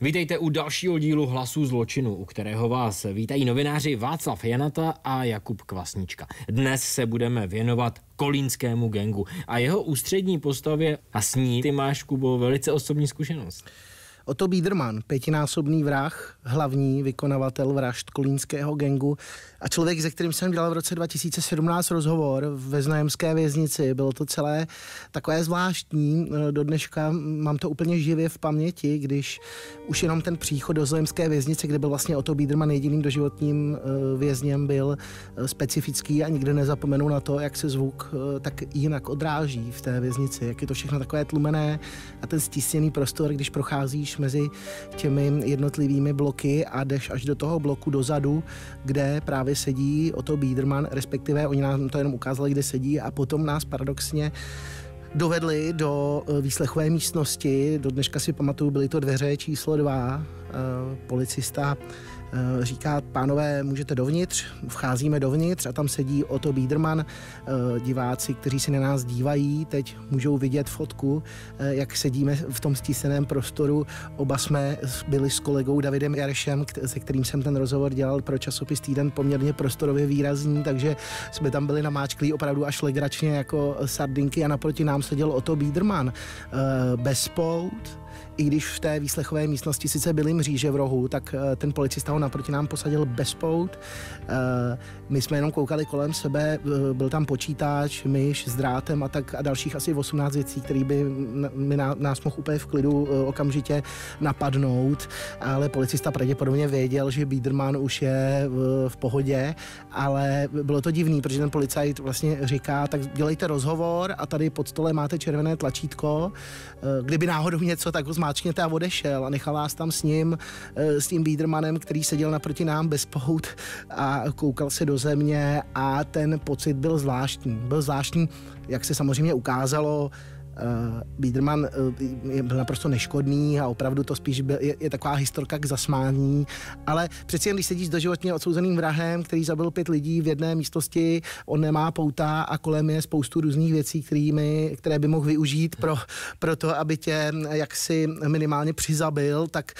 Vítejte u dalšího dílu Hlasů zločinu, u kterého vás vítají novináři Václav Janata a Jakub Kvasnička. Dnes se budeme věnovat kolínskému gangu a jeho ústřední postavě a s ní ty máš, Kubo, velice osobní zkušenost. Otto Biedermann, pětinásobný vrah, hlavní vykonavatel vražd kolínského gangu a člověk, se kterým jsem dělal v roce 2017 rozhovor ve Znojemské věznici. Bylo to celé takové zvláštní. Do dneška mám to úplně živě v paměti, když už jenom ten příchod do Znojemské věznice, kde byl vlastně Otto Biedermann jediným doživotním vězněm, byl specifický a nikdy nezapomenu na to, jak se zvuk tak jinak odráží v té věznici, jak je to všechno takové tlumené a ten stísněný prostor, když procházíš mezi těmi jednotlivými bloky a jdeš až do toho bloku dozadu, kde právě sedí Otto Biedermann, respektive oni nám to jenom ukázali, kde sedí a potom nás paradoxně dovedli do výslechové místnosti. Do dneška si pamatuju, byly to dveře číslo 2. Policista říká, pánové, můžete dovnitř, vcházíme dovnitř a tam sedí Otto Biedermann. Diváci, kteří si na nás dívají, teď můžou vidět fotku, jak sedíme v tom stíseném prostoru. Oba jsme byli s kolegou Davidem Jarešem, se kterým jsem ten rozhovor dělal pro časopis Týden, poměrně prostorově výrazný, takže jsme tam byli namáčklí opravdu až legračně jako sardinky a naproti nám seděl Otto Biedermann bez pout. I když v té výslechové místnosti sice byly mříže v rohu, tak ten policista ho naproti nám posadil bez pout. My jsme jenom koukali kolem sebe, byl tam počítač, myš s drátem a dalších asi 18 věcí, které by nás mohl úplně v klidu okamžitě napadnout, ale policista pravděpodobně věděl, že Biedermann už je v pohodě, ale bylo to divný, protože ten policajt vlastně říká, tak dělejte rozhovor a tady pod stole máte červené tlačítko, kdyby náhodou něco, tak ho zmáčkněte a odešel a nechal nás tam s ním, s tím Biedermannem, který seděl naproti nám bez pout a koukal se do země a ten pocit byl zvláštní. Byl zvláštní, jak se samozřejmě ukázalo, Biedermann byl naprosto neškodný a opravdu to spíš je taková historka k zasmání, ale přeci jen, když sedíš s doživotně odsouzeným vrahem, který zabil 5 lidí v jedné místnosti, on nemá pouta a kolem je spoustu různých věcí, které by mohl využít pro to, aby tě jaksi minimálně přizabil, tak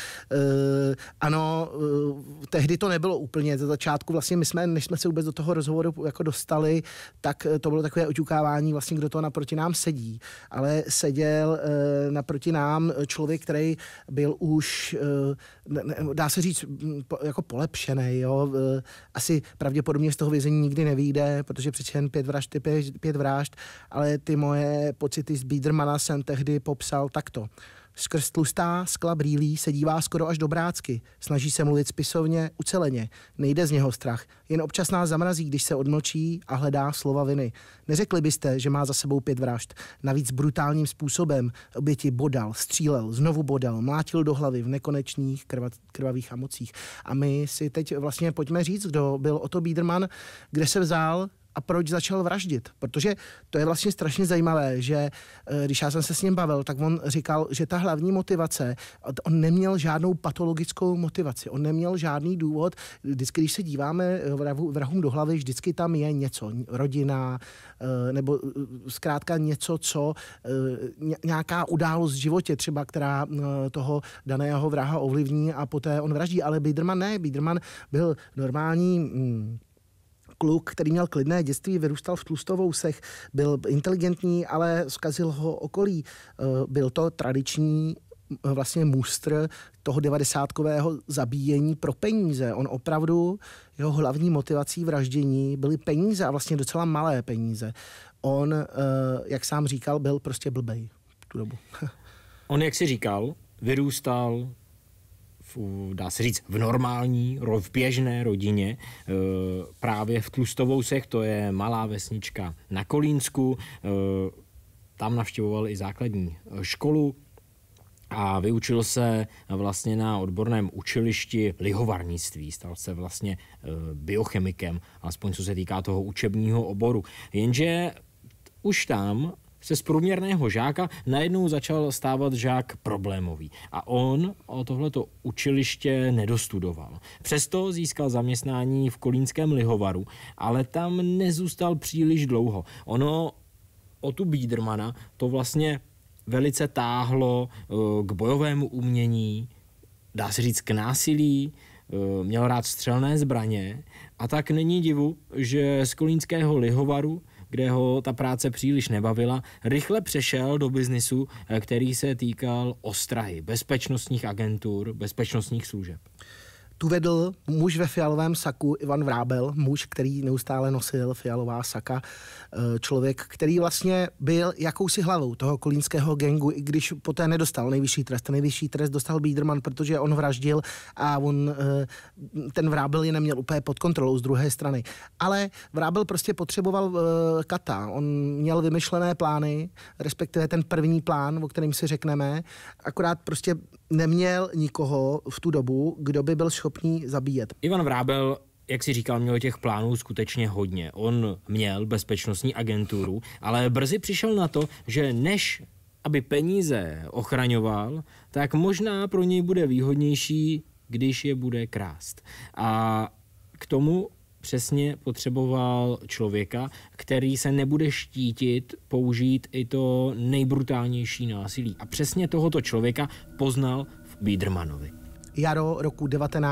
ano, tehdy to nebylo úplně. Za začátku vlastně než jsme se vůbec do toho rozhovoru jako dostali, tak to bylo takové oťukávání vlastně, kdo to naproti nám sedí. Ale seděl naproti nám člověk, který byl už, dá se říct, jako polepšený. Jo? Asi pravděpodobně z toho vězení nikdy nevyjde, protože přece jen 5 vražd, ale ty moje pocity z Biedermanna jsem tehdy popsal takto. Skrz tlustá skla brýlí se dívá skoro až do brácky. Snaží se mluvit spisovně, uceleně. Nejde z něho strach. Jen občas nás zamrazí, když se odmlčí a hledá slova viny. Neřekli byste, že má za sebou 5 vražd. Navíc brutálním způsobem oběti bodal, střílel, znovu bodal, mlátil do hlavy v nekonečných krvavých emocích. A my si teď vlastně pojďme říct, kdo byl Otto Biedermann, kde se vzal a proč začal vraždit. Protože to je vlastně strašně zajímavé, že když já jsem se s ním bavil, tak on říkal, že ta hlavní motivace, on neměl žádnou patologickou motivaci, on neměl žádný důvod. Vždycky, když se díváme vrahům do hlavy, vždycky tam je něco, rodina, nebo zkrátka něco, co nějaká událost v životě třeba, která toho daného vraha ovlivní a poté on vraždí. Ale Biedermann ne, Biedermann byl normální kluk, který měl klidné dětství, vyrůstal v Tlustovousech, byl inteligentní, ale zkazil ho okolí. Byl to tradiční vlastně mustr toho 90kového zabíjení pro peníze. On opravdu, jeho hlavní motivací vraždění byly peníze a vlastně docela malé peníze. On, jak sám říkal, byl prostě blbej v tu dobu. On, jak si říkal, vyrůstal dá se říct, v normální, v běžné rodině, právě v Tlustovousech, to je malá vesnička na Kolínsku, tam navštěvoval i základní školu a vyučil se vlastně na odborném učilišti lihovarnictví, stal se vlastně biochemikem, alespoň co se týká toho učebního oboru. Jenže už tam se z průměrného žáka najednou začal stávat žák problémový. A on o tohleto učiliště nedostudoval. Přesto získal zaměstnání v kolínském lihovaru, ale tam nezůstal příliš dlouho. Ono o tu Biedermanna to vlastně velice táhlo k bojovému umění, dá se říct, k násilí, měl rád střelné zbraně a tak není divu, že z kolínského lihovaru, kde ho ta práce příliš nebavila, rychle přešel do biznisu, který se týkal ostrahy, bezpečnostních agentur, bezpečnostních služeb. Tu vedl muž ve fialovém saku, Ivan Vrábel, muž, který neustále nosil fialová saka, člověk, který vlastně byl jakousi hlavou toho kolínského gangu, i když poté nedostal nejvyšší trest. Ten nejvyšší trest dostal Biedermann, protože on vraždil a ten Vrábel je neměl úplně pod kontrolou z druhé strany. Ale Vrábel prostě potřeboval kata. On měl vymyšlené plány, respektive ten první plán, o kterém si řekneme, akorát prostě neměl nikoho v tu dobu, kdo by byl schopný zabíjet. Ivan Vrábel, jak si říkal, měl těch plánů skutečně hodně. On měl bezpečnostní agenturu, ale brzy přišel na to, že než aby peníze ochraňoval, tak možná pro něj bude výhodnější, když je bude krást. A k tomu přesně potřeboval člověka, který se nebude štítit použít i to nejbrutálnější násilí. A přesně tohoto člověka poznal v Biedermannovi. Jaro roku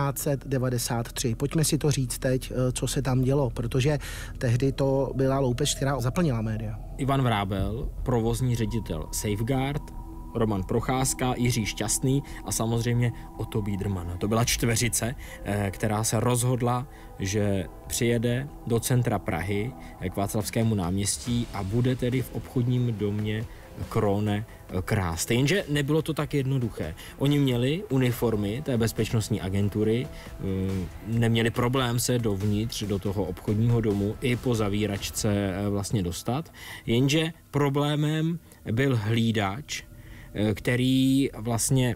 1993. Pojďme si to říct teď, co se tam dělo, protože tehdy to byla loupež, která zaplnila média. Ivan Vrábel, provozní ředitel Safeguard, Roman Procházka, Jiří Šťastný a samozřejmě Otto Biedermann. To byla čtveřice, která se rozhodla, že přijede do centra Prahy k Václavskému náměstí a bude tedy v obchodním domě Krone krást. Jenže nebylo to tak jednoduché. Oni měli uniformy té bezpečnostní agentury, neměli problém se dovnitř do toho obchodního domu i po zavíračce vlastně dostat, jenže problémem byl hlídač, který vlastně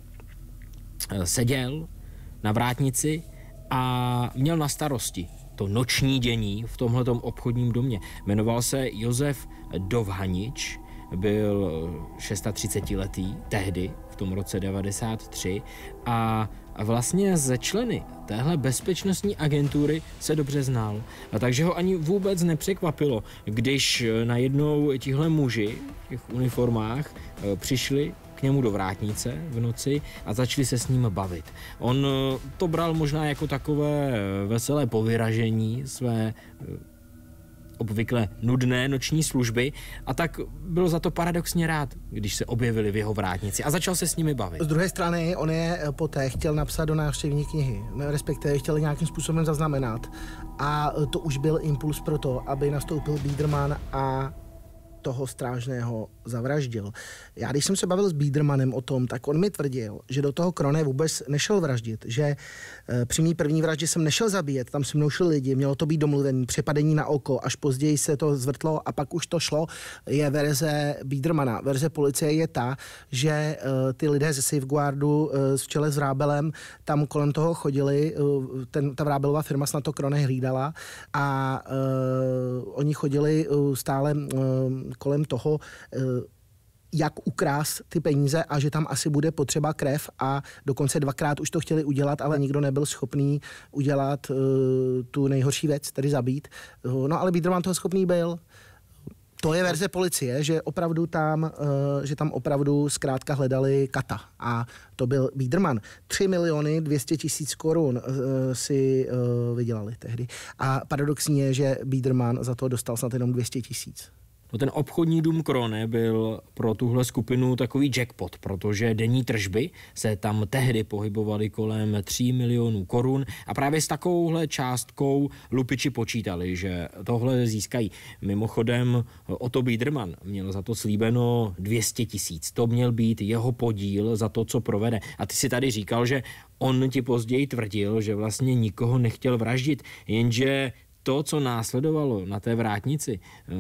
seděl na vrátnici a měl na starosti to noční dění v tomhletom obchodním domě. Jmenoval se Josef Dovhanič, byl 36letý tehdy, v tom roce 93 a vlastně ze členy téhle bezpečnostní agentury se dobře znal. A takže ho ani vůbec nepřekvapilo, když najednou tihle muži v těch uniformách přišli k němu do vrátnice v noci a začali se s ním bavit. On to bral možná jako takové veselé povyražení své obvykle nudné noční služby a tak byl za to paradoxně rád, když se objevili v jeho vrátnici a začal se s nimi bavit. Z druhé strany on je poté chtěl napsat do návštěvní knihy, respektive chtěl nějakým způsobem zaznamenat a to už byl impuls pro to, aby nastoupil Biedermann a toho strážného zavraždil. Já když jsem se bavil s Biedermannem o tom, tak on mi tvrdil, že do toho Krone vůbec nešel vraždit, že při mý první vraždě jsem nešel zabíjet, tam se mnou šli lidi, mělo to být domluvený, přepadení na oko, až později se to zvrtlo a pak už to šlo, je verze Biedermanna. Verze policie je ta, že ty lidé ze Safeguardu v čele s Vrábelem tam kolem toho chodili, ta Vrábelová firma snad to Krone hlídala a oni chodili stále kolem toho, jak ukrást ty peníze a že tam asi bude potřeba krev a dokonce dvakrát už to chtěli udělat, ale nikdo nebyl schopný udělat tu nejhorší věc, tedy zabít. No ale Biedermann toho schopný byl. To je verze policie, že tam opravdu zkrátka hledali kata a to byl Biedermann. 3 200 000 korun si vydělali tehdy. A paradoxní je, že Biedermann za to dostal snad jenom 200 000. No ten obchodní dům Krone byl pro tuhle skupinu takový jackpot, protože denní tržby se tam tehdy pohybovaly kolem 3 milionů korun a právě s takovouhle částkou lupiči počítali, že tohle získají. Mimochodem Otto Biedermann měl za to slíbeno 200 000. To měl být jeho podíl za to, co provede. A ty si tady říkal, že on ti později tvrdil, že vlastně nikoho nechtěl vraždit, jenže to, co následovalo na té vrátnici,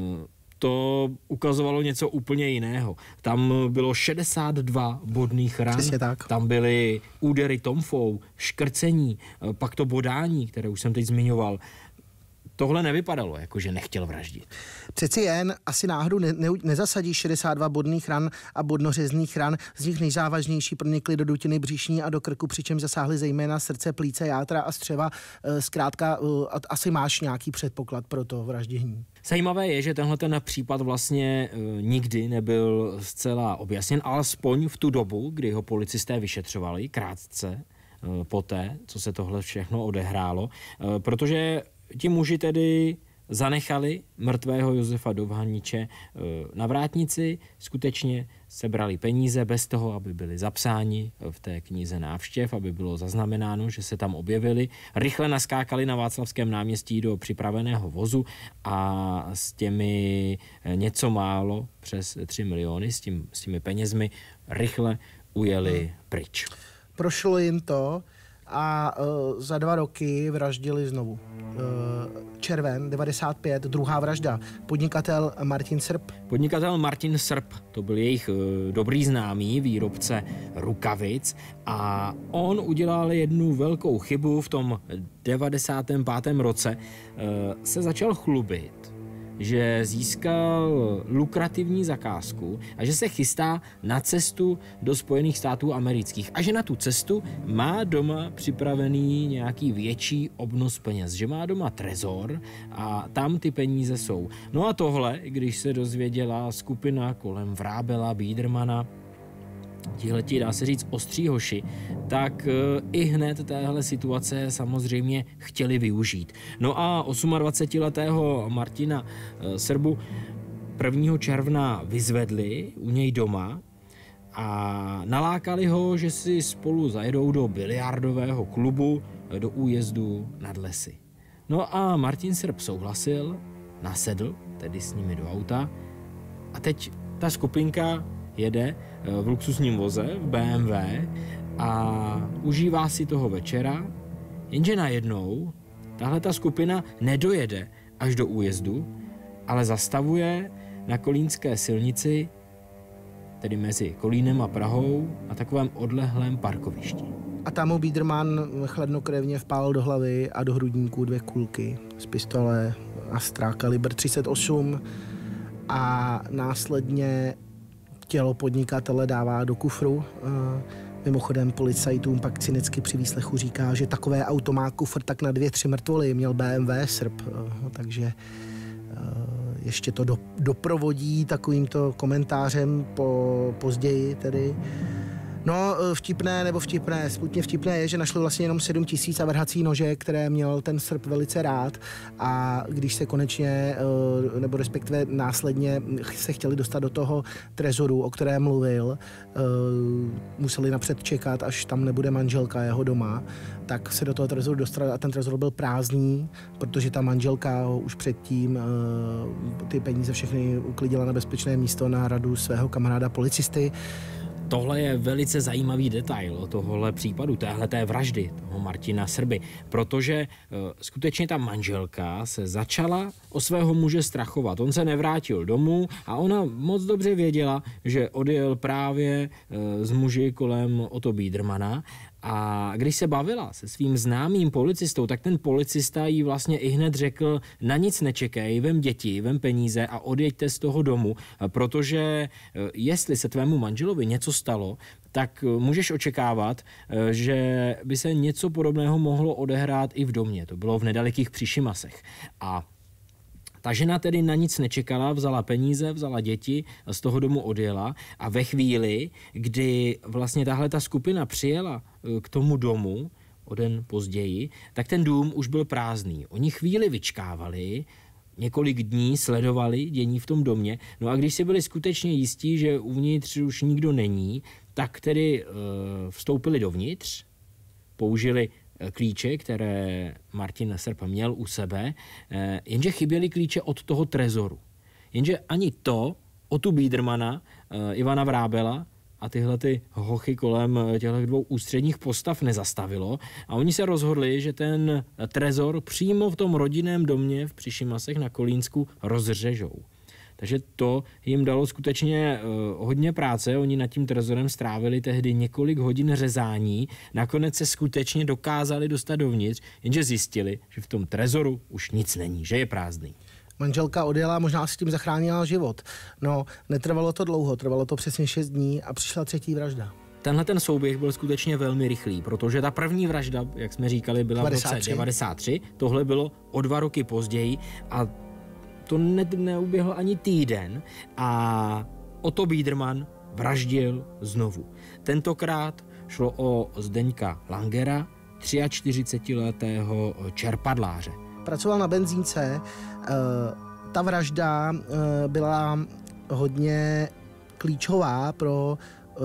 to ukazovalo něco úplně jiného. Tam bylo 62 bodných ran, tam byly údery tomfou, škrcení, pak to bodání, které už jsem teď zmiňoval. Tohle nevypadalo, jako že nechtěl vraždit. Přeci jen asi náhodou nezasadí 62 bodných ran a bodnořezných ran, z nich nejzávažnější pronikly do dutiny břišní a do krku, přičemž zasáhly zejména srdce, plíce, játra a střeva. Zkrátka asi máš nějaký předpoklad pro to vraždění. Zajímavé je, že tenhle ten případ vlastně nikdy nebyl zcela objasněn, alespoň v tu dobu, kdy ho policisté vyšetřovali krátce. poté, co se tohle všechno odehrálo, protože ti muži tedy zanechali mrtvého Josefa Dovhaniče na vrátnici, skutečně sebrali peníze bez toho, aby byli zapsáni v té knize návštěv, aby bylo zaznamenáno, že se tam objevili. Rychle naskákali na Václavském náměstí do připraveného vozu a s těmi něco málo přes 3 miliony, s těmi penězmi rychle ujeli pryč. Prošlo jim to a za 2 roky vraždili znovu. Červen 95, druhá vražda. Podnikatel Martin Srb. Podnikatel Martin Srb, to byl jejich dobrý známý, výrobce rukavic, a on udělal jednu velkou chybu v tom 95. roce. Se začal chlubit, že získal lukrativní zakázku a že se chystá na cestu do Spojených států amerických a že na tu cestu má doma připravený nějaký větší obnos peněz, že má doma trezor a tam ty peníze jsou. No a tohle, když se dozvěděla skupina kolem Vrábela, Biedermana, tihleti, dá se říct, ostří hoši, tak i hned téhle situace samozřejmě chtěli využít. No a 28letého Martina Srbu 1. června vyzvedli u něj doma a nalákali ho, že si spolu zajedou do biliardového klubu do újezdu nad lesy. No a Martin Srb souhlasil, nasedl tedy s nimi do auta a teď ta skupinka jede v luxusním voze, v BMW, a užívá si toho večera, jenže najednou tahle ta skupina nedojede až do újezdu, ale zastavuje na kolínské silnici, tedy mezi Kolínem a Prahou, na takovém odlehlém parkovišti. A tam mu Biederman chladnokrevně vpálil do hlavy a do hrudníku 2 kulky z pistole Astra kalibr 38 a následně tělo podnikatele dává do kufru. Mimochodem policajtům pak cynicky při výslechu říká, že takové auto má kufr tak na 2-3 mrtvoly, měl BMW Srb, takže ještě to doprovodí takovýmto komentářem později tedy. No, smutně vtipné je, že našli vlastně jenom 7 000 a vrhací nože, které měl ten Srb velice rád, a když se konečně, nebo respektive následně se chtěli dostat do toho trezoru, o kterém mluvil, museli napřed čekat, až tam nebude manželka jeho doma, tak se do toho trezoru dostali a ten trezor byl prázdný, protože ta manželka už předtím ty peníze všechny uklidila na bezpečné místo na radu svého kamaráda policisty. Tohle je velice zajímavý detail o tohohle případu, téhleté vraždy toho Martina Srby, protože skutečně ta manželka se začala o svého muže strachovat. On se nevrátil domů a ona moc dobře věděla, že odjel právě s muži kolem Otto Biedermana. A když se bavila se svým známým policistou, tak ten policista jí vlastně ihned řekl: na nic nečekej, vem děti, vem peníze a odjeďte z toho domu, protože jestli se tvému manželovi něco stalo, tak můžeš očekávat, že by se něco podobného mohlo odehrát i v domě. To bylo v nedalekých Příšimasech. A ta žena tedy na nic nečekala, vzala peníze, vzala děti, z toho domu odjela a ve chvíli, kdy vlastně tahle ta skupina přijela k tomu domu o den později, tak ten dům už byl prázdný. Oni chvíli vyčkávali, několik dní sledovali dění v tom domě, no a když si byli skutečně jistí, že uvnitř už nikdo není, tak tedy vstoupili dovnitř, použili klíče, které Martin Srb měl u sebe, jenže chyběly klíče od toho trezoru. Jenže ani to Ottu Biedermana, Ivana Vrábela a tyhle ty hochy kolem těchto 2 ústředních postav nezastavilo a oni se rozhodli, že ten trezor přímo v tom rodinném domě v Příšimasech na Kolínsku rozřežou. Takže to jim dalo skutečně hodně práce, oni nad tím trezorem strávili tehdy několik hodin řezání, nakonec se skutečně dokázali dostat dovnitř, jenže zjistili, že v tom trezoru už nic není, že je prázdný. Manželka odjela, možná si tím zachránila život. No, netrvalo to dlouho, trvalo to přesně 6 dní a přišla 3. vražda. Tenhle ten souběh byl skutečně velmi rychlý, protože ta první vražda, jak jsme říkali, byla v roce 93, tohle bylo o 2 roky později a to neuběhl ani týden a Otto Biederman vraždil znovu. Tentokrát Šlo o Zdeňka Langera, 43letého čerpadláře. Pracoval na benzínce. Ta vražda byla hodně klíčová pro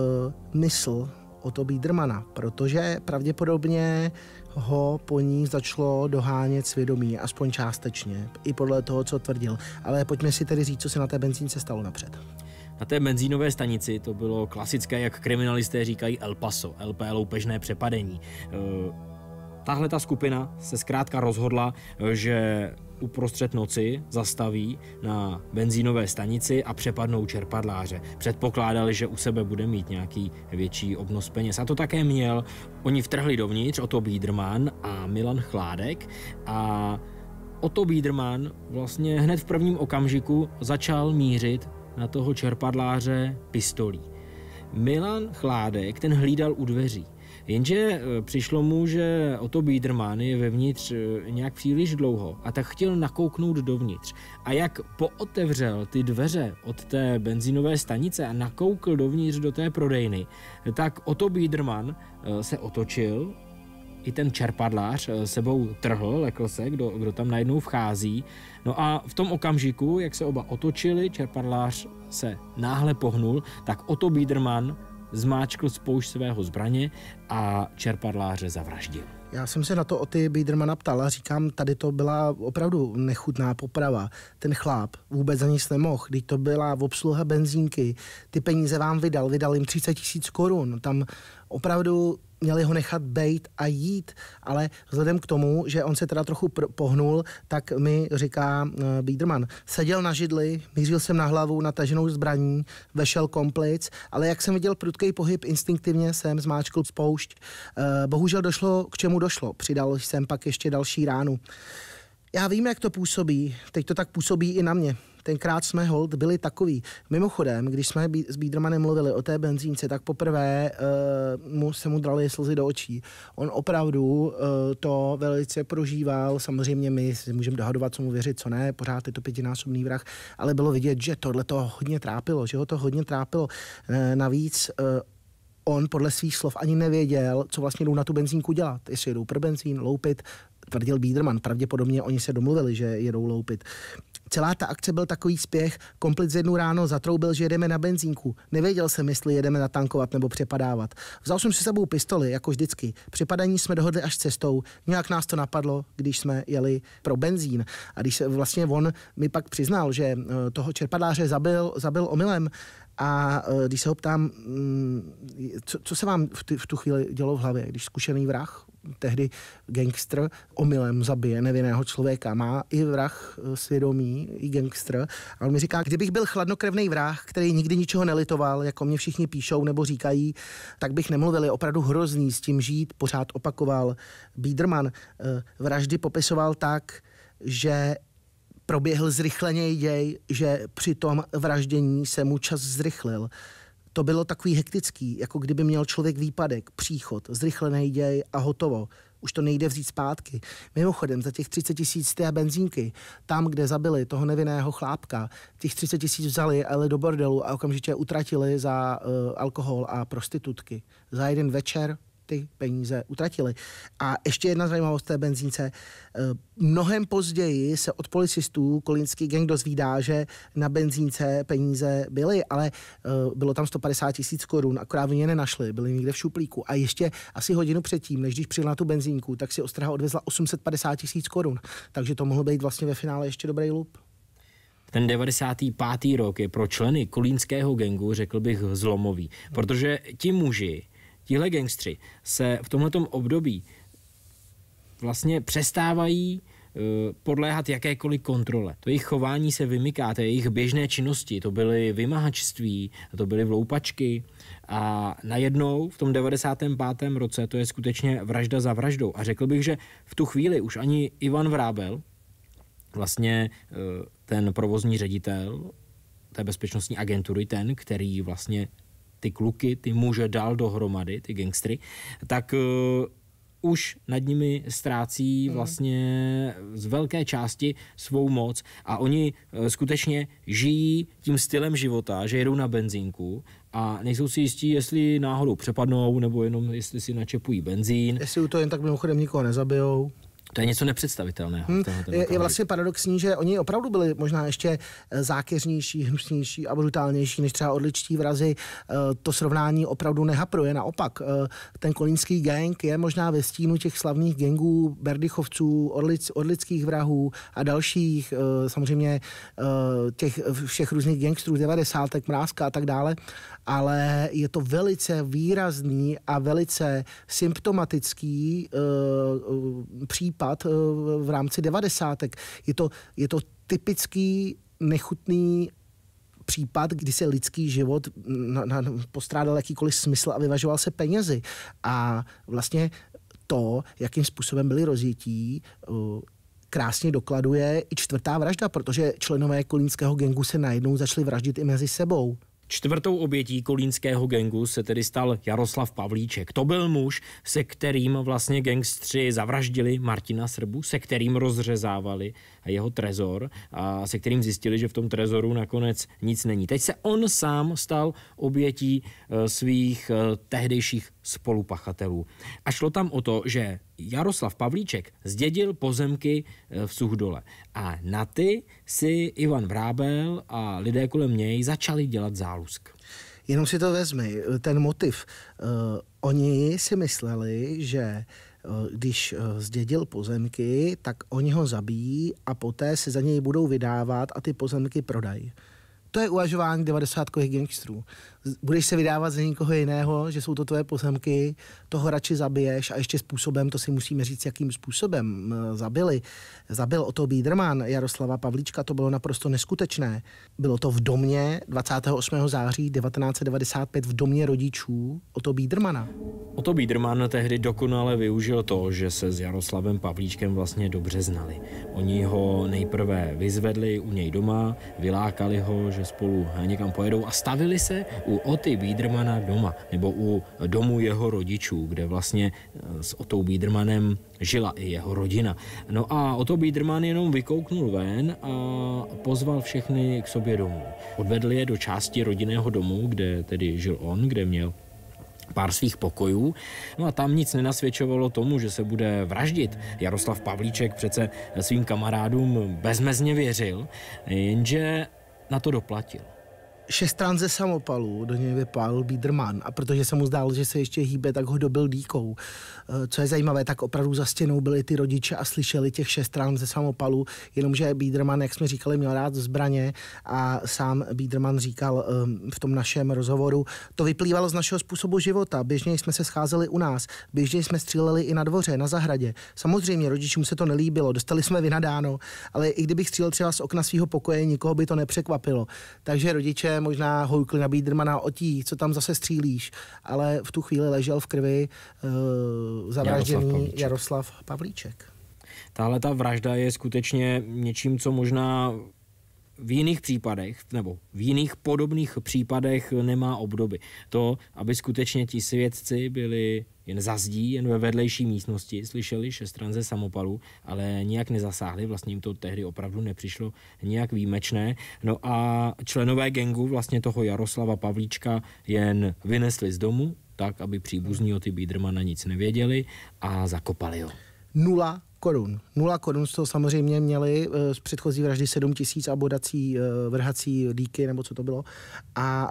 mysl Otto Biedermana, protože pravděpodobně ho po ní začalo dohánět svědomí, aspoň částečně, i podle toho, co tvrdil. Ale pojďme si tedy říct, co se na té benzínce stalo napřed. Na té benzínové stanici to bylo klasické, jak kriminalisté říkají, El Paso, LP, loupežné přepadení. Tahle ta skupina se zkrátka rozhodla, že uprostřed noci zastaví na benzínové stanici a přepadnou čerpadláře. Předpokládali, že u sebe bude mít nějaký větší obnos peněz. A to také měl. Oni vtrhli dovnitř, Otto Biederman a Milan Chládek, a Otto Biederman vlastně hned v prvním okamžiku začal mířit na toho čerpadláře pistolí. Milan Chládek ten hlídal u dveří. Jenže přišlo mu, že Otto Biederman je vevnitř nějak příliš dlouho a tak chtěl nakouknout dovnitř. A jak pootevřel ty dveře od té benzínové stanice a nakoukl dovnitř do té prodejny, tak Otto Biederman se otočil, i ten čerpadlář sebou trhl, lekl se, kdo tam najednou vchází. No a v tom okamžiku, jak se oba otočili, čerpadlář se náhle pohnul, tak Otto Biederman zmáčkl spoušť svého zbraně a čerpadláře zavraždil. Já jsem se na to Otty Biedermana ptal a říkám, tady to byla opravdu nechutná poprava. Ten chlap vůbec za nic nemohl, když to byla obsluha benzínky, ty peníze vám vydal jim 30 000 korun, tam opravdu měli ho nechat bejt a jít, ale vzhledem k tomu, že on se teda trochu pohnul, tak mi říká Biederman, seděl na židli, mířil jsem na hlavu nataženou zbraní, vešel komplic, ale jak jsem viděl prudký pohyb, instinktivně jsem zmáčkl spoušť. Bohužel došlo, k čemu došlo. Přidal jsem pak ještě další ránu. Já vím, jak to působí, teď to tak působí i na mě. Tenkrát jsme hold byli takový. Mimochodem, když jsme s Biedermanem mluvili o té benzínce, tak poprvé se mu draly slzy do očí. On opravdu to velice prožíval. Samozřejmě my si můžeme dohadovat, co mu věřit, co ne. Pořád je to 5násobný vrah, ale bylo vidět, že tohle to hodně trápilo, že ho to hodně trápilo. Navíc on podle svých slov ani nevěděl, co vlastně jdou na tu benzínku dělat. Jestli jedou pro benzín, loupit, tvrdil Biederman. Pravděpodobně oni se domluvili, že jedou loupit. Celá ta akce byl takový spěch, komplic jednou ráno zatroubil, že jedeme na benzínku. Nevěděl jsem, jestli jedeme natankovat nebo přepadávat. Vzal jsem si sebou pistoli, jako vždycky. Přepadání jsme dohodli až cestou. Nějak nás to napadlo, když jsme jeli pro benzín. A když se vlastně on mi pak přiznal, že toho čerpadláře zabil omylem, a když se ho ptám, co se vám v tu chvíli dělo v hlavě, když zkušený vrah, tehdy gangster, omylem zabije nevinného člověka. Má i vrah svědomí, i gangster. A on mi říká, kdybych byl chladnokrevný vrah, který nikdy ničeho nelitoval, jako mě všichni píšou nebo říkají, tak bych nemluvil, je opravdu hrozný s tím žít, pořád opakoval. Biederman vraždy popisoval tak, že proběhl zrychleně děj, že při tom vraždění se mu čas zrychlil. To bylo takový hektický, jako kdyby měl člověk výpadek, příchod, zrychlený děj a hotovo. Už to nejde vzít zpátky. Mimochodem, za těch 30 000 té benzínky, tam, kde zabili toho nevinného chlápka, těch 30 000 vzali, ale do bordelu a okamžitě utratili za alkohol a prostitutky. Za jeden večer ty peníze utratili. A ještě jedna zajímavost té benzínce. Mnohem později se od policistů kolínský gang dozvídá, že na benzínce peníze byly, ale bylo tam 150 000 korun, akorát oni je nenašli, byly někde v šuplíku. A ještě asi hodinu předtím, než když přijel na tu benzínku, tak si ostraha odvezla 850 000 korun. Takže to mohlo být vlastně ve finále ještě dobrý lup. Ten 95. rok je pro členy kolínského gangu, řekl bych, zlomový, protože ti muži, tihle gangstři se v tomhletom období vlastně přestávají podléhat jakékoliv kontrole. To jejich chování se vymyká, to jejich běžné činnosti, to byly vymahačství, to byly vloupačky a najednou v tom 95. roce to je skutečně vražda za vraždou. A řekl bych, že v tu chvíli už ani Ivan Vrábel, vlastně ten provozní ředitel té bezpečnostní agentury, ten, který vlastně ty kluky, ty muže dal dohromady, ty gangstry, tak už nad nimi ztrácí vlastně z velké části svou moc a oni skutečně žijí tím stylem života, že jedou na benzínku a nejsou si jistí, jestli náhodou přepadnou nebo jenom jestli si načepují benzín. Jestli to jen tak mimochodem nikoho nezabijou. To je něco nepředstavitelného. Je vlastně paradoxní, že oni opravdu byli možná ještě zákeřnější, hnusnější a brutálnější než třeba orličtí vrazi. To srovnání opravdu nehapruje. Naopak, ten kolínský gang je možná ve stínu těch slavných gangů berdychovců, orlických vrahů a dalších, samozřejmě těch všech různých gangstrů, 90, Mrázka a tak dále, ale je to velice výrazný a velice symptomatický případ v rámci 90. Je to typický nechutný případ, kdy se lidský život postrádal jakýkoliv smysl a vyvažoval se penězi. A vlastně to, jakým způsobem byli rozjetí, krásně dokladuje i 4. vražda, protože členové kolínského gangu se najednou začali vraždit i mezi sebou. 4. obětí kolínského gangu se tedy stal Jaroslav Pavlíček. To byl muž, se kterým vlastně gangstři zavraždili Martina Srbu, se kterým rozřezávali jeho trezor a se kterým zjistili, že v tom trezoru nakonec nic není. Teď se on sám stal obětí svých tehdejších spolupachatelů. A šlo tam o to, že Jaroslav Pavlíček zdědil pozemky v Suchdole. A na ty si Ivan Vrábel a lidé kolem něj začali dělat zálusk. Jenom si to vezmi, ten motiv. Oni si mysleli, že když zdědil pozemky, tak oni ho zabijí a poté se za něj budou vydávat a ty pozemky prodají. To je uvažování 90kových gangstrů. Budeš se vydávat za někoho jiného, že jsou to tvoje pozemky, toho radši zabiješ a ještě způsobem, to si musíme říct, jakým způsobem zabil Otto Biedermann Jaroslava Pavlíčka, to bylo naprosto neskutečné. Bylo to v domě 28. září 1995 v domě rodičů Otto Biedermanna. Otto Biedermann tehdy dokonale využil to, že se s Jaroslavem Pavlíčkem vlastně dobře znali. Oni ho nejprve vyzvedli u něj doma, vylákali ho, že spolu někam pojedou a stavili se u Otty Biedermanna doma, nebo u domu jeho rodičů, kde vlastně s Ottou Biedermannem žila i jeho rodina. No a Otto Biedermann jenom vykouknul ven a pozval všechny k sobě domů. Odvedl je do části rodinného domu, kde tedy žil on, kde měl pár svých pokojů. No a tam nic nenasvědčovalo tomu, že se bude vraždit. Jaroslav Pavlíček přece svým kamarádům bezmezně věřil, jenže na to doplatil. 6 stran ze samopalů do něj vypálil Biedermann a protože se mu zdálo, že se ještě hýbe, tak ho dobil dýkou. Co je zajímavé, tak opravdu za stěnou byli ty rodiče a slyšeli těch 6 stran ze samopalů, jenomže Biedermann, jak jsme říkali, měl rád zbraně a sám Biedermann říkal v tom našem rozhovoru, to vyplývalo z našeho způsobu života. Běžně jsme se scházeli u nás, běžně jsme stříleli i na dvoře, na zahradě. Samozřejmě rodičům se to nelíbilo, dostali jsme vynadáno, ale i kdybych střílel třeba z okna svého pokoje, nikoho by to nepřekvapilo. Takže rodiče možná houkli na Biedermanna, Otí, co tam zase střílíš, ale v tu chvíli ležel v krvi zavražděný Jaroslav Pavlíček. Tahle ta vražda je skutečně něčím, co možná v jiných případech, nebo v jiných podobných případech nemá obdoby. To, aby skutečně ti svědci byli jen za zdí, jen ve vedlejší místnosti, slyšeli 6 stran ze samopalu, ale nijak nezasáhli, vlastně jim to tehdy opravdu nepřišlo nijak výjimečné. No a členové gangu vlastně toho Jaroslava Pavlíčka jen vynesli z domu, tak, aby příbuzní Otty Biedermanna nic nevěděli a zakopali ho. 0 korun. 0 korun z toho samozřejmě měli z předchozí vraždy 7 000 a bodací vrhací díky, nebo co to bylo. A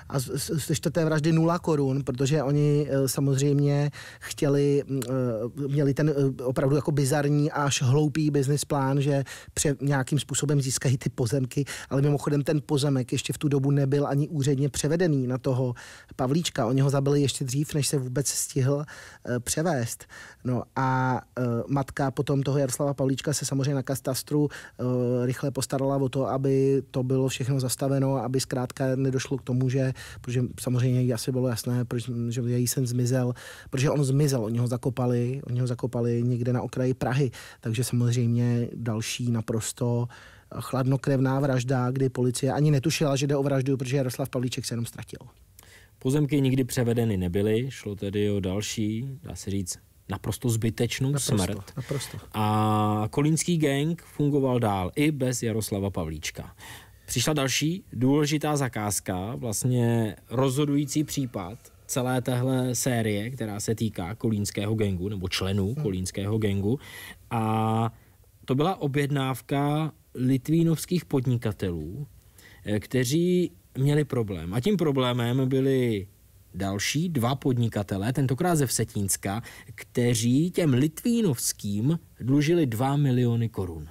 z 4. vraždy 0 korun, protože oni samozřejmě měli ten opravdu jako bizarní až hloupý business plán, že nějakým způsobem získají ty pozemky, ale mimochodem ten pozemek ještě v tu dobu nebyl ani úředně převedený na toho Pavlíčka. Oni ho zabili ještě dřív, než se vůbec stihl převést. No a matka potom toho Jaroslava Pavlíčka se samozřejmě na katastru rychle postarala o to, aby to bylo všechno zastaveno, aby zkrátka nedošlo k tomu, že, protože samozřejmě jí asi bylo jasné, že její syn zmizel, protože on zmizel, oni ho zakopali někde na okraji Prahy, takže samozřejmě další naprosto chladnokrevná vražda, kdy policie ani netušila, že jde o vraždu, protože Jaroslav Pavlíček se jenom ztratil. Pozemky nikdy převedeny nebyly, šlo tedy o další, dá se říct, naprosto zbytečnou smrt. Naprosto. A kolínský gang fungoval dál i bez Jaroslava Pavlíčka. Přišla další důležitá zakázka, vlastně rozhodující případ celé téhle série, která se týká kolínského gangu, nebo členů kolínského gangu. A to byla objednávka litvínovských podnikatelů, kteří měli problém. A tím problémem byli další dva podnikatelé, tentokrát ze Vsetínska, kteří těm litvínovským dlužili 2 miliony korun.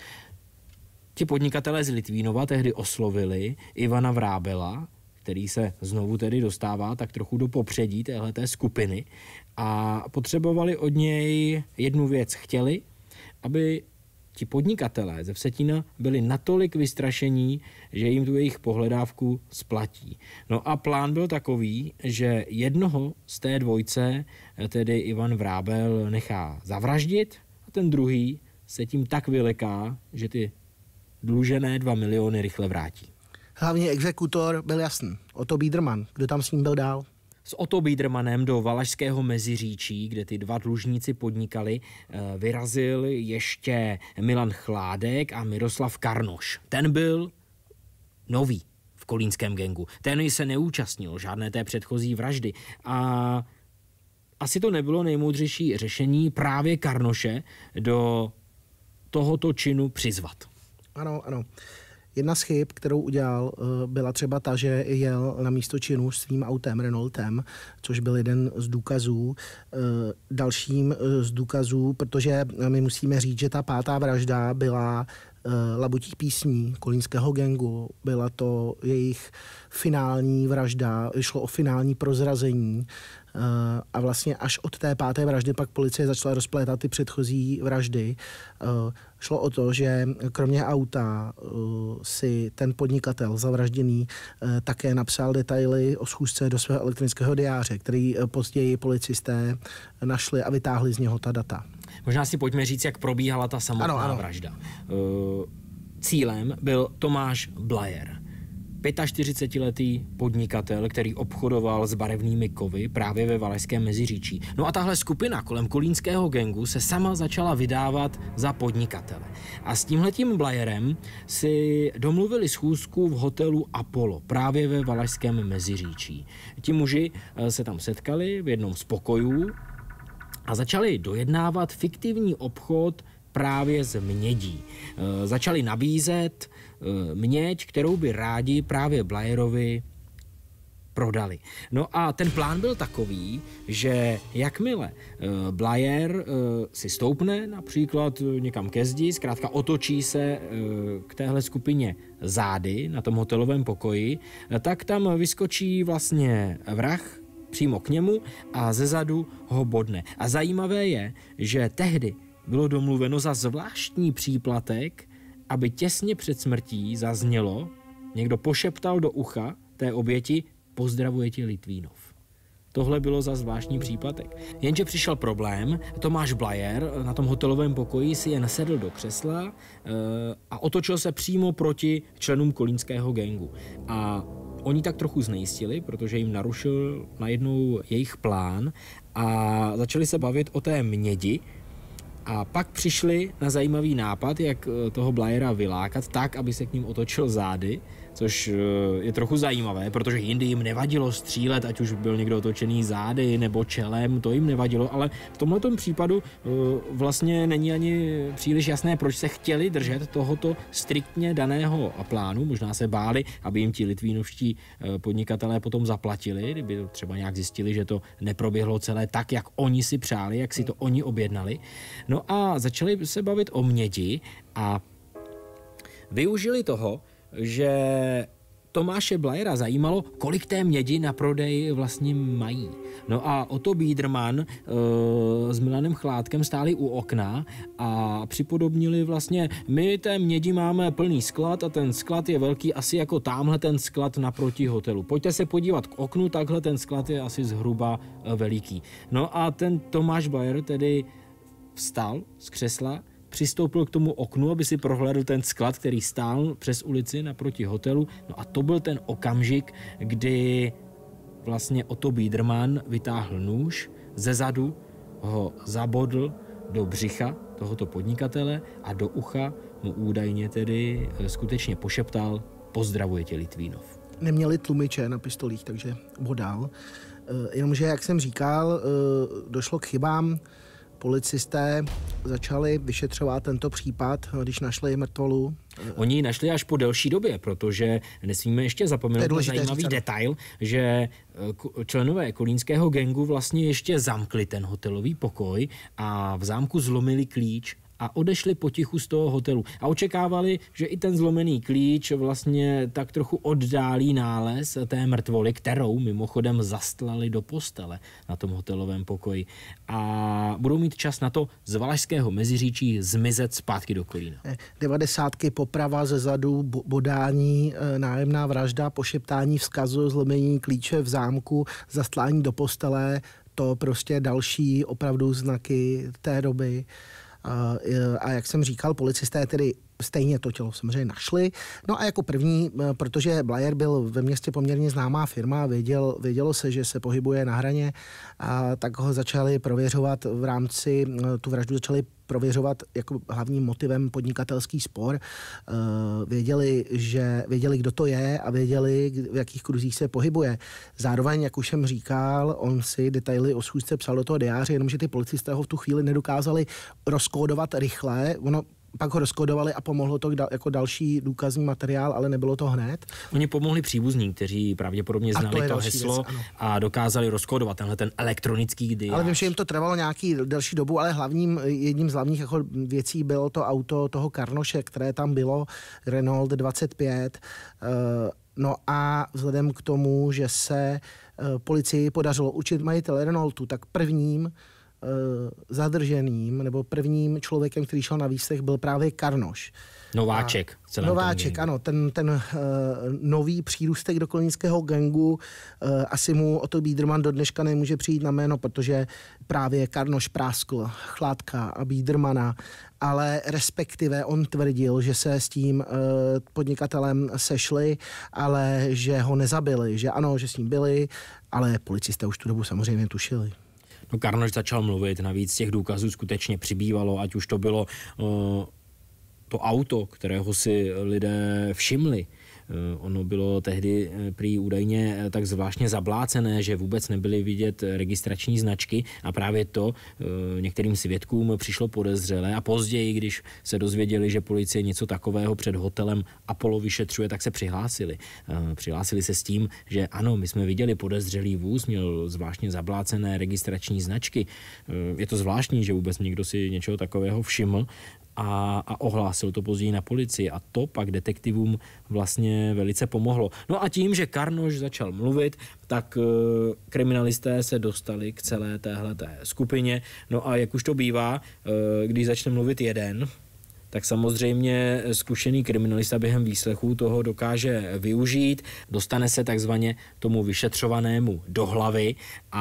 Ti podnikatelé z Litvínova tehdy oslovili Ivana Vrábela, který se znovu tedy dostává tak trochu do popředí téhleté skupiny, a potřebovali od něj jednu věc. Chtěli, aby ti podnikatelé ze Vsetína byli natolik vystrašení, že jim tu jejich pohledávku splatí. No a plán byl takový, že jednoho z té dvojce, tedy Ivan Vrábel, nechá zavraždit a ten druhý se tím tak vyleká, že ty dlužené 2 miliony rychle vrátí. Hlavně exekutor byl jasný. Otto Biedermann. Kdo tam s ním byl dál? S Otto Biedermannem do Valašského Meziříčí, kde ty dva dlužníci podnikali, vyrazil ještě Milan Chládek a Miroslav Karnoš. Ten byl nový v kolínském gangu. Ten se neúčastnil žádné té předchozí vraždy. A asi to nebylo nejmoudřejší řešení právě Karnoše do tohoto činu přizvat. Ano. Jedna z chyb, kterou udělal, byla třeba ta, že jel na místo činu svým autem, Renaultem, což byl jeden z důkazů. Dalším z důkazů, protože my musíme říct, že ta pátá vražda byla Labutí písní kolínského gangu. Byla to jejich finální vražda, šlo o finální prozrazení. A vlastně až od té páté vraždy pak policie začala rozplétat ty předchozí vraždy. Šlo o to, že kromě auta si ten podnikatel zavražděný také napsal detaily o schůzce do svého elektronického diáře, který později policisté našli a vytáhli z něho ta data. Možná si pojďme říct, jak probíhala ta samotná vražda. Cílem byl Tomáš Blajer, 45letý podnikatel, který obchodoval s barevnými kovy právě ve Valašském Meziříčí. No a tahle skupina kolem kolínského gangu se sama začala vydávat za podnikatele. A s tímhletím Blajerem si domluvili schůzku v hotelu Apollo právě ve Valašském Meziříčí. Ti muži se tam setkali v jednom z pokojů a začali dojednávat fiktivní obchod právě z mědí. Začali nabízet měď, kterou by rádi právě Blajerovi prodali. No a ten plán byl takový, že jakmile Blajer si stoupne například někam ke zdi, zkrátka otočí se k téhle skupině zády na tom hotelovém pokoji, tak tam vyskočí vlastně vrah přímo k němu a zezadu ho bodne. A zajímavé je, že tehdy bylo domluveno za zvláštní příplatek, aby těsně před smrtí zaznělo, někdo pošeptal do ucha té oběti: pozdravuje tě Litvínov. Tohle bylo za zvláštní příplatek. Jenže přišel problém, Tomáš Blajer na tom hotelovém pokoji si jen sedl do křesla a otočil se přímo proti členům kolínského gangu. A oni tak trochu znejistili, protože jim narušil najednou jejich plán a začali se bavit o té mědi. A pak přišli na zajímavý nápad, jak toho Blajera vylákat tak, aby se k ním otočil zády, což je trochu zajímavé, protože jindy jim nevadilo střílet, ať už byl někdo otočený zády nebo čelem, to jim nevadilo, ale v tomhletom případu vlastně není ani příliš jasné, proč se chtěli držet tohoto striktně daného plánu. Možná se báli, aby jim ti litvínovští podnikatelé potom zaplatili, kdyby třeba nějak zjistili, že to neproběhlo celé tak, jak oni si přáli, jak si to oni objednali. No a začali se bavit o mědi a využili toho, že Tomáše Blajera zajímalo, kolik té mědi na prodej vlastně mají. No a Otto Biedermann s Milanem Chládkem stáli u okna a připodobnili vlastně, my té mědi máme plný sklad a ten sklad je velký asi jako támhle ten sklad naproti hotelu. Pojďte se podívat k oknu, takhle ten sklad je asi zhruba veliký. No a ten Tomáš Blajer tedy vstal z křesla, přistoupil k tomu oknu, aby si prohlédl ten sklad, který stál přes ulici naproti hotelu. No a to byl ten okamžik, kdy vlastně Otto Biedermann vytáhl nůž zezadu ho zabodl do břicha tohoto podnikatele a do ucha mu údajně tedy skutečně pošeptal: pozdravuje tě Litvínov. Neměli tlumiče na pistolích, takže bodal. Jenomže, jak jsem říkal, došlo k chybám. Policisté začali vyšetřovat tento případ, když našli mrtvolu. Oni ji našli až po delší době, protože nesmíme ještě zapomenout na zajímavý detail, že členové kolínského gangu vlastně ještě zamkli ten hotelový pokoj a v zámku zlomili klíč a odešli potichu z toho hotelu. A očekávali, že i ten zlomený klíč vlastně tak trochu oddálí nález té mrtvoly, kterou mimochodem zastlali do postele na tom hotelovém pokoji. A budou mít čas na to z Valašského Meziříčí zmizet zpátky do Kolína. 90, poprava ze zadu, bodání, nájemná vražda, pošeptání vzkazu, zlomení klíče v zámku, zastlání do postele, to prostě další opravdu znaky té doby. A jak jsem říkal, policisté tedy stejně to tělo samozřejmě našli. No a jako první, protože Blajer byl ve městě poměrně známá firma, vědělo se, že se pohybuje na hraně, a tak ho začali prověřovat v rámci, tu vraždu začali prověřovat jako hlavním motivem podnikatelský spor. Věděli, kdo to je a věděli, v jakých kruzích se pohybuje. Zároveň, jak už jsem říkal, on si detaily o schůzce psal do toho diáře, jenomže ty policisté ho v tu chvíli nedokázali rozkódovat rychle. Ono pak ho rozkodovali a pomohlo to jako další důkazní materiál, ale nebylo to hned. Oni pomohli příbuzní, kteří pravděpodobně znali to heslo a dokázali rozkodovat tenhle ten elektronický diář. Ale vím, že jim to trvalo nějaký delší dobu, ale jedním z hlavních jako věcí bylo to auto toho Karnoše, které tam bylo, Renault 25. No a vzhledem k tomu, že se policii podařilo určit majitele Renaultu, tak prvním zadrženým nebo prvním člověkem, který šel na výslech, byl právě Karnoš. Nováček. Nováček, ano. Ten nový přírůstek do kolínského gangu, asi mu Otto Biedermann do dneška nemůže přijít na jméno, protože právě Karnoš práskl Chládka a Biedermana, ale respektive on tvrdil, že se s tím podnikatelem sešli, ale že ho nezabili, že ano, že s ním byli, ale policisté už tu dobu samozřejmě tušili. No, Karnoš začal mluvit, navíc těch důkazů skutečně přibývalo, ať už to bylo to auto, kterého si lidé všimli. Ono bylo tehdy prý údajně tak zvláštně zablácené, že vůbec nebyly vidět registrační značky a právě to některým svědkům přišlo podezřelé a později, když se dozvěděli, že policie něco takového před hotelem Apollo vyšetřuje, tak se přihlásili. Přihlásili se s tím, že ano, my jsme viděli podezřelý vůz, měl zvláštně zablácené registrační značky. Je to zvláštní, že vůbec někdo si něčeho takového všiml a ohlásil to později na policii a to pak detektivům vlastně velice pomohlo. No a tím, že Karnoš začal mluvit, tak kriminalisté se dostali k celé téhleté skupině. No a jak už to bývá, když začne mluvit jeden, tak samozřejmě zkušený kriminalista během výslechu toho dokáže využít, dostane se takzvaně tomu vyšetřovanému do hlavy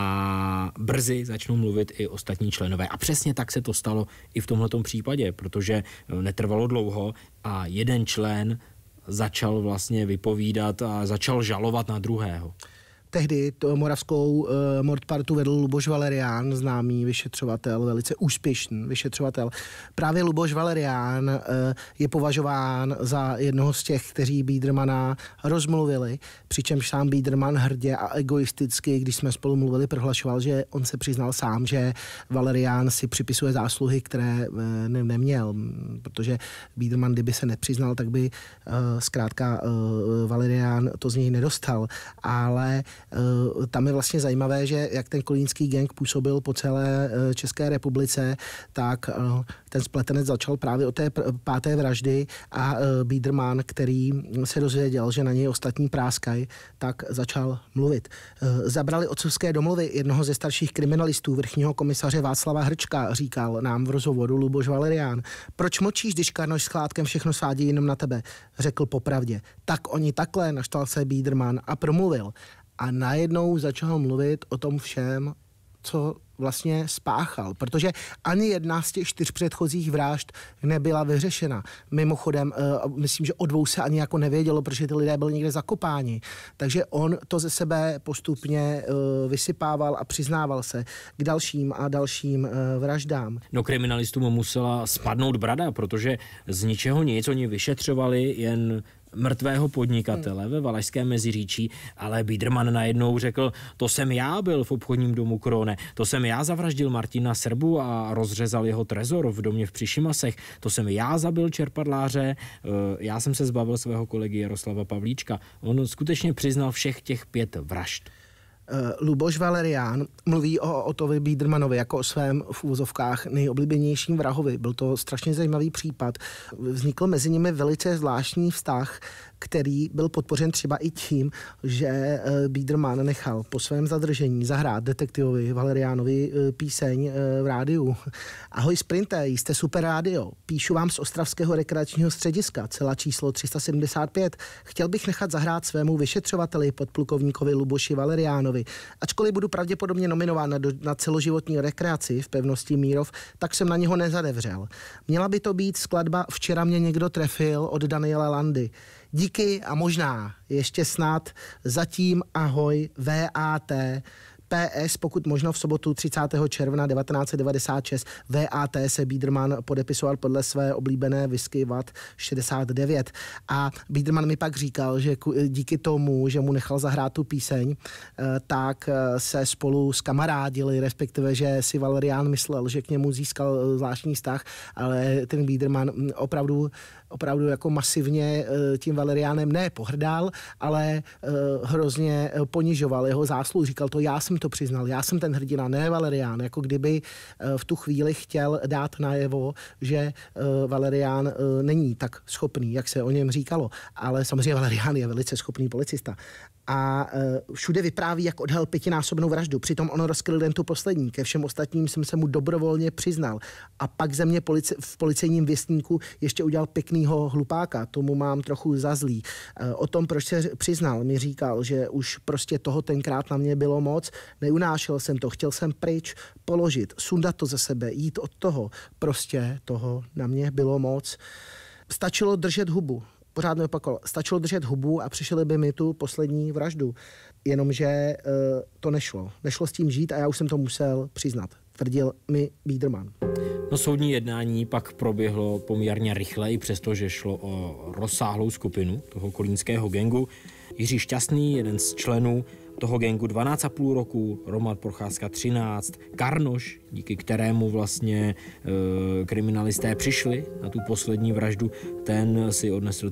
a brzy začnou mluvit i ostatní členové. A přesně tak se to stalo i v tomhletom případě, protože netrvalo dlouho a jeden člen začal vlastně vypovídat a začal žalovat na druhého. Tehdy moravskou mordpartu vedl Luboš Valerián, známý vyšetřovatel, velice úspěšný vyšetřovatel. Právě Luboš Valerián je považován za jednoho z těch, kteří Biedermana rozmluvili, přičemž sám Biedermann hrdě a egoisticky, když jsme spolu mluvili, prohlašoval, že on se přiznal sám, že Valerián si připisuje zásluhy, které neměl, protože Biedermann, kdyby se nepřiznal, tak by zkrátka Valerián to z něj nedostal. Ale tam je vlastně zajímavé, že jak ten kolínský gang působil po celé České republice, tak ten spletenec začal právě od té páté vraždy a Biedermann, který se dozvěděl, že na něj ostatní práskají, tak začal mluvit. Zabrali otcovské domluvy jednoho ze starších kriminalistů, vrchního komisaře Václava Hrčka, říkal nám v rozhovoru Luboš Valerián. Proč mlčíš, když Karnoš s Chládkem všechno svádí jenom na tebe? Řekl popravdě. Tak oni takhle, naštal se Biedermann a promluvil. A najednou začal mluvit o tom všem, co vlastně spáchal, protože ani jedna z těch 4 předchozích vražd nebyla vyřešena. Mimochodem, myslím, že o 2 se ani jako nevědělo, protože ty lidé byli někde zakopáni. Takže on to ze sebe postupně vysypával a přiznával se k dalším a dalším vraždám. No, kriminalistům musela spadnout brada, protože z ničeho nic oni vyšetřovali jen mrtvého podnikatele ve Valašském Meziříčí, ale Biedermann najednou řekl, to jsem já byl v obchodním domu Krone, to jsem já zavraždil Martina Srbu a rozřezal jeho trezor v domě v Přišimasech, to jsem já zabil čerpadláře, já jsem se zbavil svého kolegy Jaroslava Pavlíčka. On skutečně přiznal všech těch 5 vražd. Luboš Valerián mluví o Ottovi Biedermannovi jako o svém v úvozovkách nejoblíbenějším vrahovi. Byl to strašně zajímavý případ. Vznikl mezi nimi velice zvláštní vztah, který byl podpořen třeba i tím, že Biedermann nechal po svém zadržení zahrát detektivovi Valeriánovi píseň v rádiu. Ahoj Sprinte, jste super rádio. Píšu vám z Ostravského rekreačního střediska, celá číslo 375. Chtěl bych nechat zahrát svému vyšetřovateli podplukovníkovi Luboši Valeriánovi. Ačkoliv budu pravděpodobně nominován na celoživotní rekreaci v pevnosti Mírov, tak jsem na něho nezadevřel. Měla by to být skladba Včera mě někdo trefil od Daniela Landy. Díky a možná ještě snad zatím ahoj VAT. PS, pokud možno v sobotu 30. června 1996 VAT se Biedermann podepisoval podle své oblíbené whisky Watt 69. A Biedermann mi pak říkal, že díky tomu, že mu nechal zahrát tu píseň, tak se spolu skamarádili, respektive, že si Valerián myslel, že k němu získal zvláštní vztah, ale ten Biedermann opravdu jako masivně tím Valeriánem ne pohrdal, ale hrozně ponižoval jeho zásluhu. Říkal to, já jsem to přiznal, já jsem ten hrdina, ne Valerián. Jako kdyby v tu chvíli chtěl dát najevo, že Valerián není tak schopný, jak se o něm říkalo. Ale samozřejmě Valerián je velice schopný policista. A všude vypráví, jak odhalil 5násobnou vraždu. Přitom on rozkryl jen tu poslední. Ke všem ostatním jsem se mu dobrovolně přiznal. A pak ze mě v policejním věstníku ještě udělal pěknýho hlupáka. Tomu mám trochu za zlý. O tom, proč se přiznal, mi říkal, že už prostě toho tenkrát na mě bylo moc. Neunášel jsem to, chtěl jsem pryč, položit, sundat to ze sebe, jít od toho. Prostě toho na mě bylo moc. Stačilo držet hubu. Pořád neopakoval. Stačilo držet hubu a přišli by mi tu poslední vraždu. Jenomže to nešlo. Nešlo s tím žít a já už jsem to musel přiznat. Tvrdil mi Biedermann. No, soudní jednání pak proběhlo poměrně rychle, i přesto, že šlo o rozsáhlou skupinu toho kolínského gangu. Jiří Šťastný, jeden z členů toho gangu, 12,5 roku, Roman Procházka 13, Karnoš, díky kterému vlastně kriminalisté přišli na tu poslední vraždu, ten si odnesl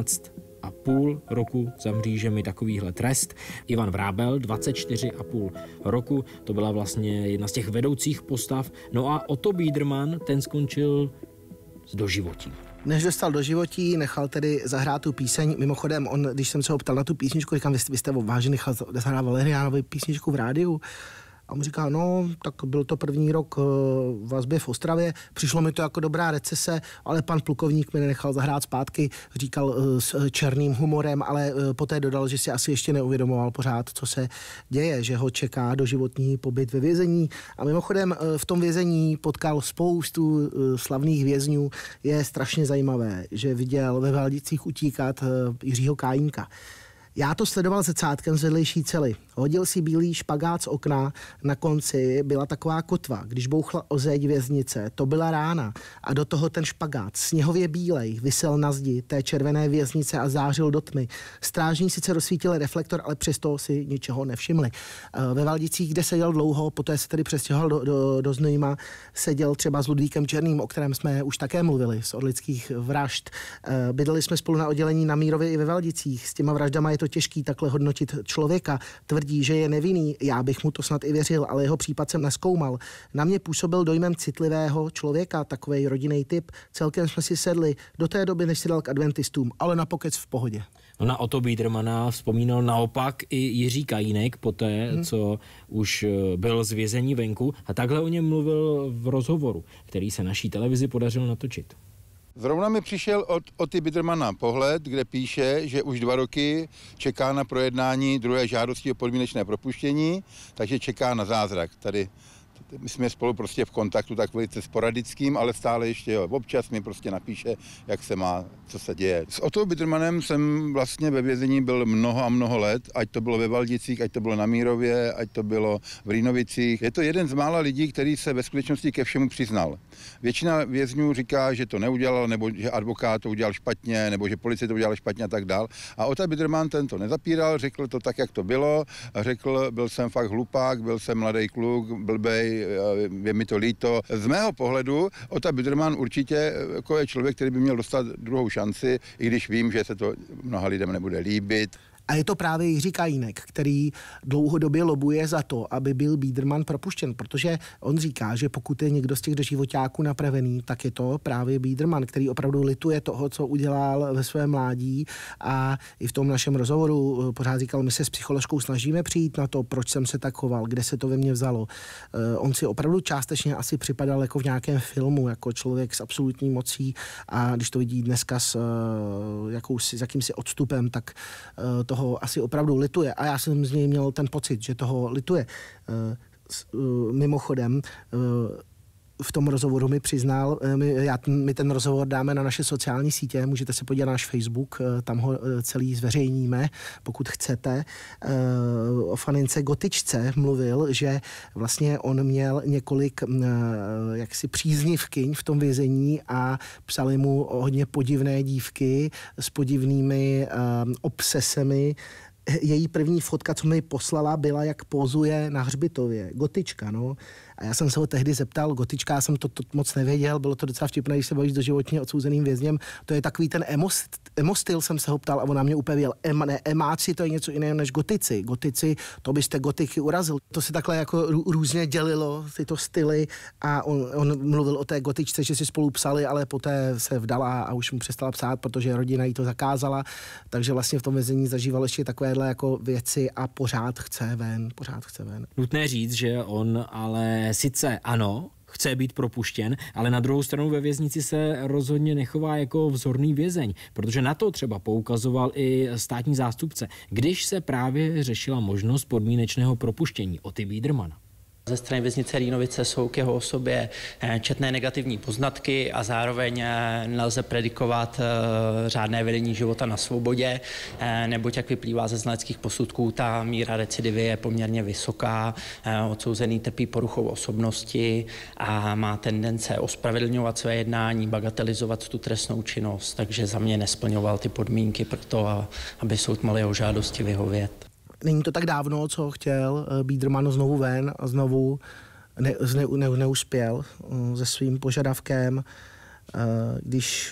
13,5 roku za mřížemi, takovýhle trest. Ivan Vrábel 24,5 roku, to byla vlastně jedna z těch vedoucích postav. No a Otto Biedermann, ten skončil s doživotí. Než dostal doživotí, nechal tedy zahrát tu píseň. Mimochodem, když jsem se ho ptal na tu písničku, říkám, vy jste vážně nechal zahrát Valeriánovi písničku v rádiu. A on říká, no, tak byl to první rok v vazbě v Ostravě, přišlo mi to jako dobrá recese, ale pan plukovník mi nenechal zahrát zpátky, říkal s černým humorem, ale poté dodal, že si asi ještě neuvědomoval pořád, co se děje, že ho čeká doživotní pobyt ve vězení. A mimochodem v tom vězení potkal spoustu slavných vězňů. Je strašně zajímavé, že viděl ve Valdicích utíkat Jiřího Kájínka. Já to sledoval se cátkem z vedlejší cely. Hodil si bílý špagát z okna, na konci byla taková kotva. Když bouchla o zeď věznice, to byla rána. A do toho ten špagát, sněhově bílej, visel na zdi té červené věznice a zářil do tmy. Strážní sice rozsvítili reflektor, ale přesto si ničeho nevšimli. Ve Valdicích, kde seděl dlouho, poté se tedy přestěhoval do Znojma, seděl třeba s Ludvíkem Černým, o kterém jsme už také mluvili, z orlických vražd. Bydleli jsme spolu na oddělení na Mírově i ve Valdicích. S těma vraždama je to těžký takhle hodnotit člověka. Tvrdí, že je nevinný, já bych mu to snad i věřil, ale jeho případ jsem nezkoumal. Na mě působil dojmem citlivého člověka, takovej rodinný typ. Celkem jsme si sedli do té doby, než se dal k adventistům, ale na pokec v pohodě. No, na Otto Biedermanna vzpomínal naopak i Jiří Kajínek poté, co už byl z vězení venku, a takhle o něm mluvil v rozhovoru, který se naší televizi podařilo natočit. Zrovna mi přišel od Otty Biedermanna pohled, kde píše, že už 2 roky čeká na projednání druhé žádosti o podmínečné propuštění, takže čeká na zázrak. Tady My jsme spolu prostě v kontaktu tak velice sporadickým, ale stále ještě jo. Občas mi prostě napíše, jak se má, co se děje. S Ottou Biedermannem jsem vlastně ve vězení byl mnoho a mnoho let, ať to bylo ve Valdicích, ať to bylo na Mírově, ať to bylo v Rýnovicích. Je to jeden z mála lidí, který se ve skutečnosti ke všemu přiznal. Většina vězňů říká, že to neudělal, nebo že advokát to udělal špatně, nebo že policie to udělala špatně a tak dál. A Otta Biedermann ten to nezapíral, řekl to tak, jak to bylo, a řekl, byl jsem fakt hlupák, byl jsem mladý kluk, blbej, je mi to líto. Z mého pohledu Otta Biedermann určitě jako je člověk, který by měl dostat druhou šanci, i když vím, že se to mnoha lidem nebude líbit. A je to právě Jiří Kajínek, který dlouhodobě lobuje za to, aby byl Biedermann propuštěn, protože on říká, že pokud je někdo z těch živoťáků napravený, tak je to právě Biedermann, který opravdu lituje toho, co udělal ve svém mládí, a i v tom našem rozhovoru pořád říkal, my se s psycholožkou snažíme přijít na to, proč jsem se tak choval, kde se to ve mně vzalo. On si opravdu částečně asi připadal jako v nějakém filmu, jako člověk s absolutní mocí, a když to vidí dneska s jakýmsi odstupem, tak toho asi opravdu lituje. A já jsem z něj měl ten pocit, že toho lituje. Mimochodem, v tom rozhovoru mi přiznal, my ten rozhovor dáme na naše sociální sítě, můžete se podívat na náš Facebook, tam ho celý zveřejníme, pokud chcete. O fanince Gotičce mluvil, že vlastně on měl několik jaksi příznivkyň v tom vězení a psali mu hodně podivné dívky s podivnými obsesemi. Její první fotka, co mi poslala, byla, jak pozuje na hřbitově. Gotička, no. A já jsem se ho tehdy zeptal, Gotička, já jsem to moc nevěděl, bylo to docela vtipné, když se bavíš s doživotně odsouzeným vězněm. To je takový ten emo-styl, jsem se ho ptal, a ona mě úplně věděl. Emáci, to je něco jiného než gotici. Gotici, to byste gotiky urazil. To se takhle jako různě dělilo, tyto styly, a on mluvil o té Gotičce, že si spolu psali, ale poté se vdala a už mu přestala psát, protože rodina jí to zakázala. Takže vlastně v tom vězení zažíval ještě takovéhle jako věci a pořád chce ven. Nutné říct, že on ale sice ano, chce být propuštěn, ale na druhou stranu ve věznici se rozhodně nechová jako vzorný vězeň, protože na to třeba poukazoval i státní zástupce, když se právě řešila možnost podmínečného propuštění Otty Biedermanna. Ze strany věznice Rýnovice jsou k jeho osobě četné negativní poznatky a zároveň nelze predikovat řádné vedení života na svobodě, neboť, jak vyplývá ze znaleckých posudků, ta míra recidivy je poměrně vysoká. Odsouzený trpí poruchou osobnosti a má tendence ospravedlňovat své jednání, bagatelizovat tu trestnou činnost, takže za mě nesplňoval ty podmínky pro to, aby soud mohl jeho žádosti vyhovět. Není to tak dávno, co chtěl Biedermann znovu ven a znovu neuspěl se svým požadavkem. Když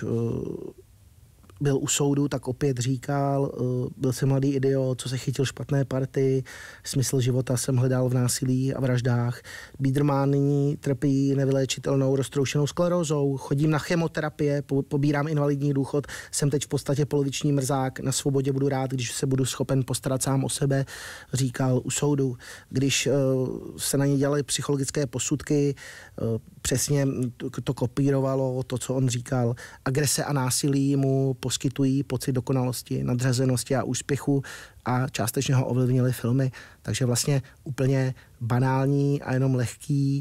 byl u soudu, tak opět říkal, byl jsem mladý idiot, co se chytil špatné party, smysl života jsem hledal v násilí a vraždách. Biedermann nyní trpí nevyléčitelnou roztroušenou sklerózou, chodím na chemoterapie, pobírám invalidní důchod, jsem teď v podstatě poloviční mrzák, na svobodě budu rád, když se budu schopen postarat sám o sebe, říkal u soudu. Když se na ně dělaly psychologické posudky, přesně to kopírovalo to, co on říkal. Agrese a násilí mu poskytují pocit dokonalosti, nadřazenosti a úspěchu a částečně ho ovlivnily filmy. Takže vlastně úplně banální a jenom lehký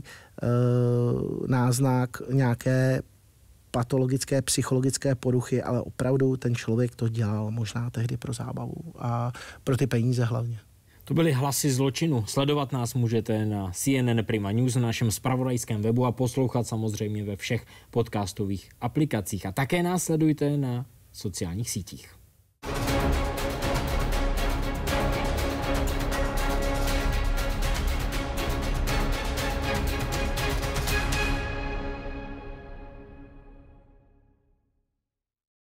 náznak nějaké patologické, psychologické poruchy, ale opravdu ten člověk to dělal možná tehdy pro zábavu a pro ty peníze hlavně. To byly hlasy zločinu. Sledovat nás můžete na CNN Prima News, na našem zpravodajském webu a poslouchat samozřejmě ve všech podcastových aplikacích. A také nás sledujte na sociálních sítích.